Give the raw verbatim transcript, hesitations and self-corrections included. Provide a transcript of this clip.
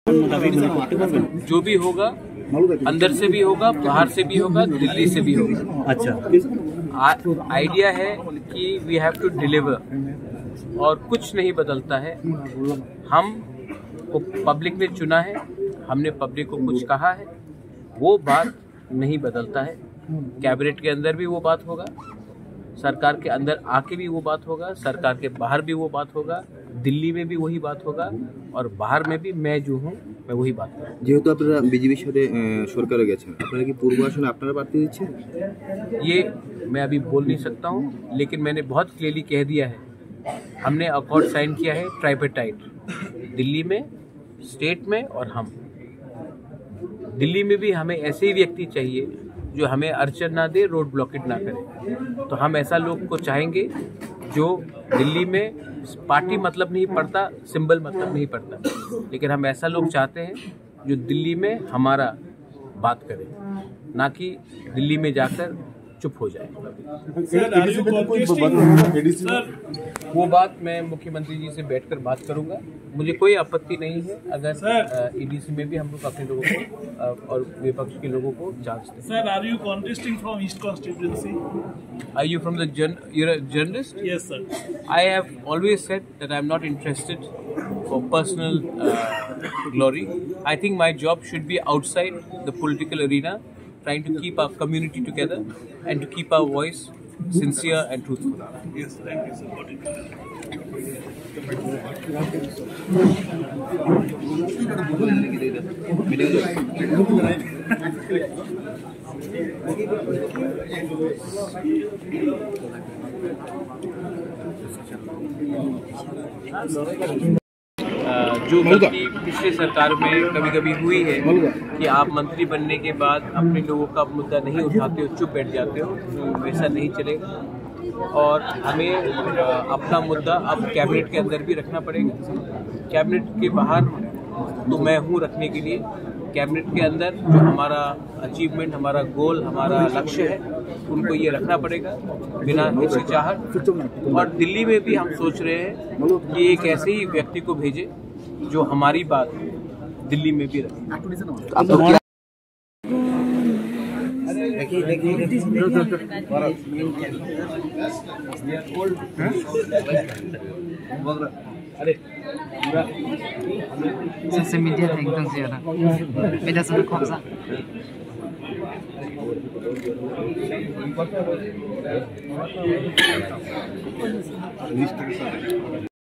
जो भी होगा अंदर से भी होगा, बाहर से भी होगा, दिल्ली से भी होगा। अच्छा, आइडिया है कि वी हैव टू डिलीवर और कुछ नहीं बदलता है। हम को पब्लिक ने चुना है, हमने पब्लिक को कुछ कहा है, वो बात नहीं बदलता है। कैबिनेट के अंदर भी वो बात होगा, सरकार के अंदर आके भी वो बात होगा, सरकार के बाहर भी वो बात होगा, दिल्ली में भी वही बात होगा और बाहर में भी मैं जो हूँ मैं वही बात करूँ। যেহেতু আপনারা বিজেপির সাথে সরকারে গেছেন, আপনারা কি পূর্ব আসনে আপনারা প্রার্থী দিচ্ছেন? ये मैं अभी बोल नहीं सकता हूँ, लेकिन मैंने बहुत क्लियरली कह दिया है, हमने अकॉर्ड साइन किया है ट्राइपेटाइट, दिल्ली में, स्टेट में और हम। दिल्ली में भी हमें ऐसे ही व्यक्ति चाहिए जो हमें अड़चन ना दे, रोड ब्लॉकेट ना करे। तो हम ऐसा लोग को चाहेंगे जो दिल्ली में पार्टी मतलब नहीं पड़ता, सिंबल मतलब नहीं पड़ता, लेकिन हम ऐसा लोग चाहते हैं जो दिल्ली में हमारा बात करे, ना कि दिल्ली में जाकर चुप हो जाए। वो बात मैं मुख्यमंत्री जी से बैठकर बात करूंगा। मुझे कोई आपत्ति नहीं है अगर ईडीसी में भी हम लोग अपने लोगों को और विपक्ष के लोगों को जांच दें। Sir, are you contesting from East constituency? Are you from the jour- you're a journalist? Yes, sir. I have always said that I'm not interested for personal uh, glory. I think my job should be outside the political arena, trying to keep our community together and to keep our voice sincere and truthful. Yes, thank you, sir. Got it. जो गलती पिछले सरकार में कभी कभी हुई है कि आप मंत्री बनने के बाद अपने लोगों का मुद्दा नहीं उठाते हो, चुप बैठ जाते हो, तो वैसा नहीं चलेगा और हमें अपना मुद्दा अब कैबिनेट के अंदर भी रखना पड़ेगा। कैबिनेट के बाहर तो मैं हूँ रखने के लिए, कैबिनेट के अंदर जो हमारा अचीवमेंट, हमारा गोल, हमारा लक्ष्य है, उनको ये रखना पड़ेगा बिना हिचकिचाहट। और दिल्ली में भी हम सोच रहे हैं कि एक ऐसे ही व्यक्ति को भेजे जो हमारी बात दिल्ली में भी रखे। अरे social media है एकदम से ज़्यादा मेरा सब कौन सा